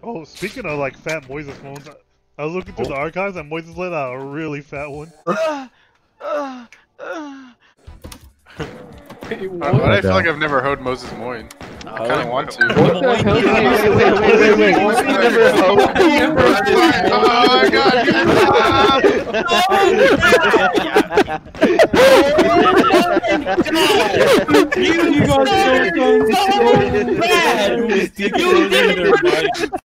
Oh, speaking of like fat Moises phones, I was looking through the archives and Moises let out a really fat one. Why do I feel like I've never heard Moses Moin? I kind of want to. What the hell? Wait. Oh my god! You got so bad! You did